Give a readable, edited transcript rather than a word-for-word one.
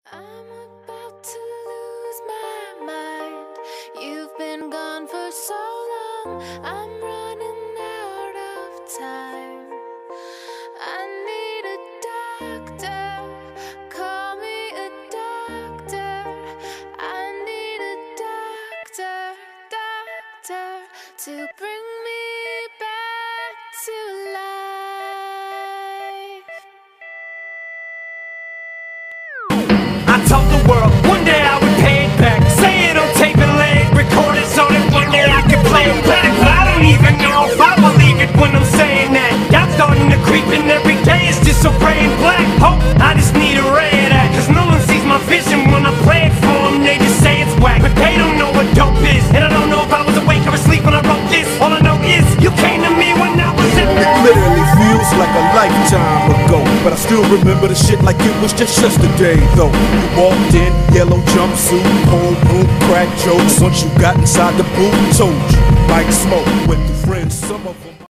I'm about to lose my mind. You've been gone for so long, I'm running out of time. I need a doctor, call me a doctor. I need a doctor to bring me back to life. I told the world one day I would pay it back. Say it on tape and lay it, record it so that one day I can play it back. But I don't even know if I believe it when I'm saying that. Y'all starting to creep in every day, it's just so gray and black. Hope I just need a ray of that, cause no one sees my vision when I play it for them. They just say it's whack, but they don't know what dope is. And I don't know if I was awake or asleep when I wrote this. All I know is you came to me when I was in. It literally feels like a lifetime ago, but I still remember the shit like it was just yesterday though. You walked in, yellow jumpsuit, homeroom, crack jokes. Once you got inside the booth, told you like smoke. Went through friends, some of them